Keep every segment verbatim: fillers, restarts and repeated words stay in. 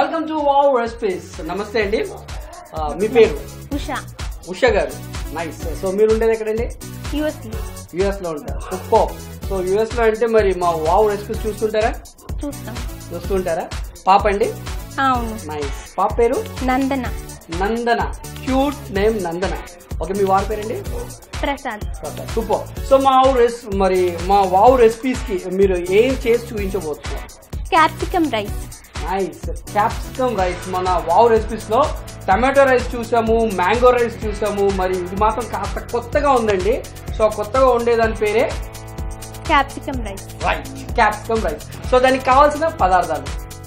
Welcome to wow recipes. నమస్తే అండి, మీ పేరు? ఉషా. ఉషా గారు, నైస్. సో మీరు ఉండేది ఎక్కడండి? యుఎస్ యుఎస్ లో ఉంటారు. సూపర్. సో యుఎస్ లో అంటే మరి మా వావ్ రెసిపీస్ చూస్తుంటారా? చూస్తాం. చూస్తుంటారా? పాప అండి? అవును. నైస్. పాప పేరు? Nandana. Nandana, cute name Nandana. Okay, మీ వారి పేరండి? ప్రసాద్. ప్రసాద్. సూపర్. సో మా రెస్ మరి మా వావ్ రెసిపీస్ కి మీరు ఏం చేసి చూపించబోతున్నారు? Capsicum rice. Nice. Capsicum rice. మన వావ్ రెసిపీస్ లో టమాటో రైస్ చూసాము, మ్యాంగో రైస్ చూసాము, మరి ఇది మాత్రం కాస్త కొత్తగా ఉందండి. సో కొత్తగా ఉండేదాని పేరే capsicum rice. Right, capsicum rice. So దానికి కావాల్సిన పదార్థాలు: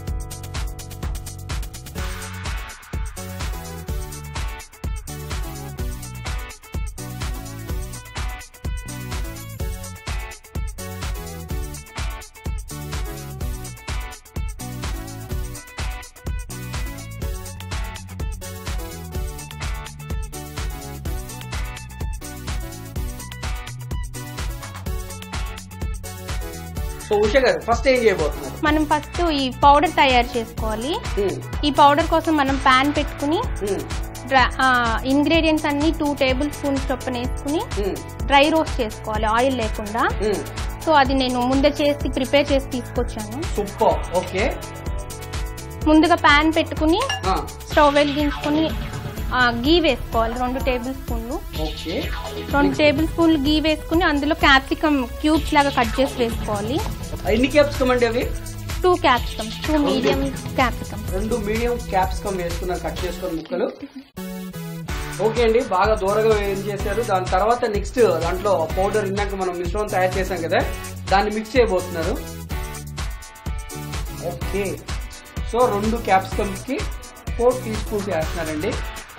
సో ఉషా గారు, ఫస్ట్ ఏం చేయబోతున్నారు? మనం ఫస్ట్ ఈ పౌడర్ తయారు చేసుకోవాలి. ఈ పౌడర్ కోసం మనం పాన్ పెట్టుకుని ఇంగ్రీడియంట్స్ అన్ని టూ టేబుల్ స్పూన్స్ చొప్పున వేసుకుని డ్రై రోస్ట్ చేసుకోవాలి, ఆయిల్ లేకుండా. సో అది నేను ముందే చేసి ప్రిపేర్ చేసి తీసుకొచ్చాను. సూపర్. ఓకే. ముందుగా పాన్ పెట్టుకుని స్టవ్ వెలిగించుకుని గీ వేసుకోవాలి, రెండు టేబుల్ స్పూన్లు. రెండు టేబుల్ స్పూన్లు గీ వేసుకుని అందులో క్యాప్సికమ్ క్యూబ్స్ లాగా కట్ చేసి వేసుకోవాలి. ఎన్ని క్యాప్సికమ్ అండి అవి? Two capsicum, two medium capsicum. రెండు మీడియం క్యాప్సికమ్ వేసుకున్నారు, కట్ చేసుకుని ముక్కలు. ఓకే అండి, బాగా దూరంగా ఏం చేశారు. దాని తర్వాత నెక్స్ట్ దాంట్లో పౌడర్ ఇందాక మనం మిశ్రమం తయారు చేసాం కదా, దాన్ని మిక్స్ చేయబోతున్నారు. ఓకే. సో రెండు క్యాప్సికమ్స్ కి ఫోర్ టీ స్పూన్స్ వేస్తున్నారండి.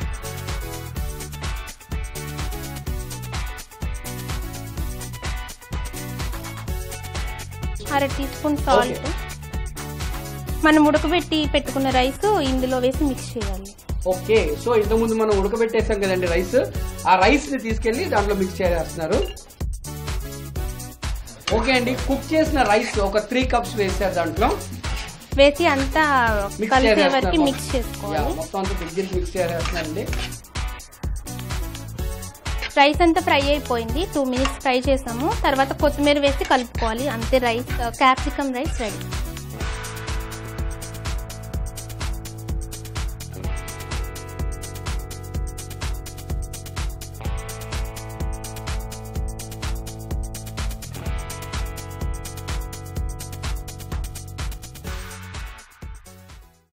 అర టీ స్పూన్ సాల్ట్. మనం ఉడకబెట్టి పెట్టుకున్న రైస్ ఇందులో వేసి మిక్స్ చేయాలి. ఓకే. సో ఇంతకుముందు మనం ఉడకబెట్టేసాం కదండి రైస్, ఆ రైస్ ని తీసుకెళ్లి దాంట్లో మిక్స్ చేస్తున్నారు. ఓకే అండి, కుక్ చేసిన రైస్ ఒక త్రీ కప్స్ వేసారు, దాంట్లో వేసి అంతా కలిసే వరకు మిక్స్ చేసుకోవాలి. మొత్తం అంతా దగ్గరికి మిక్స్ చేస్తున్నారండి. రైస్ అంతా ఫ్రై అయిపోయింది, టూ మినిట్స్ ఫ్రై చేసాము. తర్వాత కొత్తిమీర వేసి కలుపుకోవాలి. అంతే, రైస్ క్యాప్సికమ్ రైస్ రెడీ.